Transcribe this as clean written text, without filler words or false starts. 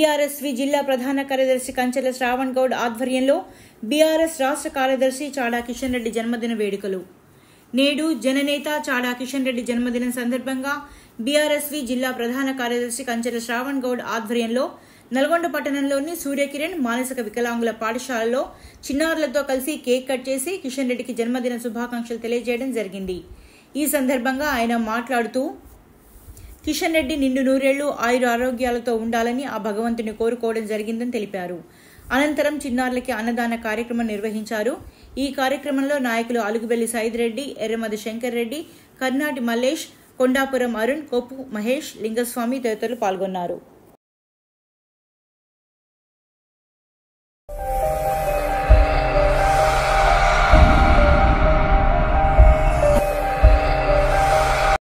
BRSV జిల్లా ప్రధాన కార్యదర్శి కంచెల శ్రావణ్ గౌడ్ ఆధ్వర్యంలో బీఆర్ఎస్ రాష్ట్ర కార్యదర్శి చాడా కిషన్ రెడ్డి జన్మదిన వేడుకలు. నేడు జననేత చాడా కిషన్ రెడ్డి జన్మదినం సందర్భంగా బీఆర్ఎస్వి జిల్లా ప్రధాన కార్యదర్శి కంచెల శ్రావణ్ గౌడ్ ఆధ్వర్యంలో నల్గొండ పట్టణంలోని సూర్యకిరణ్ మానసిక వికలాంగుల పాఠశాలలో చిన్నారులతో కలిసి కేక్ కట్ చేసి కిషన్ రెడ్డికి జన్మదిన శుభాకాంక్షలు తెలియజేయడం జరిగింది. ఈ సందర్భంగా ఆయన మాట్లాడుతూ కిషన్ రెడ్డి నిండు నూరేళ్లు ఆయుర ఆరోగ్యాలతో ఉండాలని ఆ భగవంతుని కోరుకోవడం జరిగిందని తెలిపారు. అనంతరం చిన్నారులకి అన్నదాన కార్యక్రమం నిర్వహించారు. ఈ కార్యక్రమంలో నాయకులు అలుగుబెల్లి సైదిరెడ్డి, ఎర్రమది శంకర్ రెడ్డి, కర్నాటి మల్లేష్, కొండాపురం అరుణ్, కొప్పు మహేష్, లింగస్వామి తదితరులు పాల్గొన్నారు.